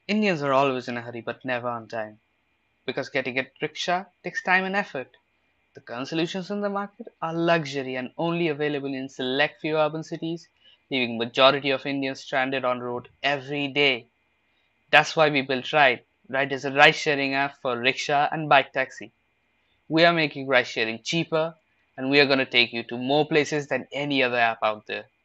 Indians are always in a hurry but never on time because getting a rickshaw takes time and effort. The current solutions in the market are luxury and only available in select few urban cities, leaving majority of Indians stranded on road every day. That's why we built Ride. Ride is a ride-sharing app for rickshaw and bike taxi. We are making ride-sharing cheaper, and we are going to take you to more places than any other app out there.